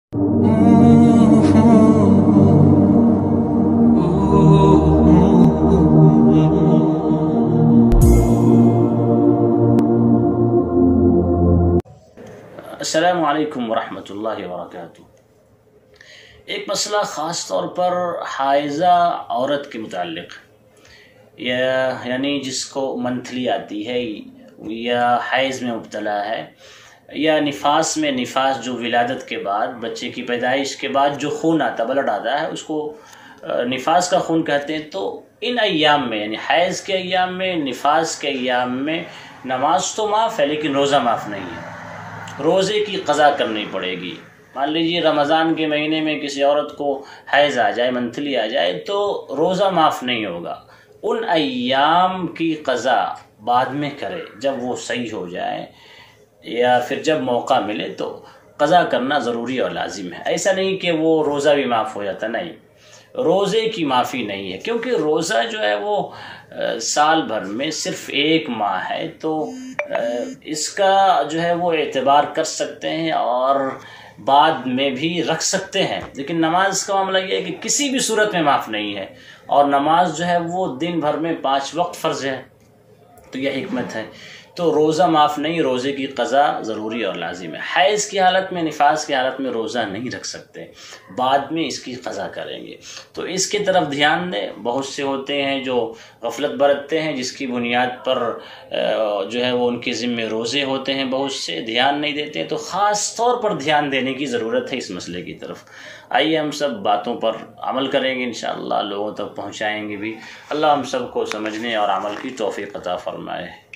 السلام علیکم ورحمۃ اللہ وبرکاتہ۔ ایک مسئلہ خاص طور پر حائضہ عورت کے متعلق، یعنی جس کو منتھلی آتی ہے یا حیض میں مبتلا ہے یا نفاس جو ولادت کے بعد بچے کی پیدائش کے بعد جو خون آتا بلڈ آتا ہے اس کو نفاس کا خون کہتے ہیں۔ تو ان ایام میں یعنی حیض کے ایام میں، نفاس کے ایام میں نماز تو معاف ہے لیکن روزہ معاف نہیں ہے، روزے کی قضا کرنی پڑے گی۔ مان لیجیے رمضان کے مہینے میں کسی عورت کو حیض آ جائے، منتھلی آ جائے تو روزہ معاف نہیں ہوگا، ان ایام کی قضا بعد میں کرے جب وہ صحیح ہو جائے یا پھر جب موقع ملے تو قضا کرنا ضروری اور لازم ہے۔ ایسا نہیں کہ وہ روزہ بھی معاف ہو جاتا، نہیں، روزے کی معافی نہیں ہے، کیونکہ روزہ جو ہے وہ سال بھر میں صرف ایک ماہ ہے، تو اس کا جو ہے وہ اعتبار کر سکتے ہیں اور بعد میں بھی رکھ سکتے ہیں، لیکن نماز کا معاملہ یہ ہے کہ کسی بھی صورت میں معاف نہیں ہے، اور نماز جو ہے وہ دن بھر میں 5 وقت فرض ہے، تو یہ حکمت ہے۔ تو روزہ معاف نہیں، روزے کی قضا ضروری اور لازم ہے۔ حیض کی حالت میں، نفاس کی حالت میں روزہ نہیں رکھ سکتے، بعد میں اس کی قضا کریں گے، تو اس کی طرف دھیان دیں۔ بہت سے ہوتے ہیں جو غفلت برتتے ہیں، جس کی بنیاد پر جو ہے وہ ان کے ذمے روزے ہوتے ہیں، بہت سے دھیان نہیں دیتے، تو خاص طور پر دھیان دینے کی ضرورت ہے اس مسئلے کی طرف۔ آئیے ہم سب باتوں پر عمل کریں گے، انشاءاللہ لوگوں تک پہنچائیں گے بھی۔ اللہ ہم سب کو سمجھنے اور عمل کی توفیق عطا فرمائے۔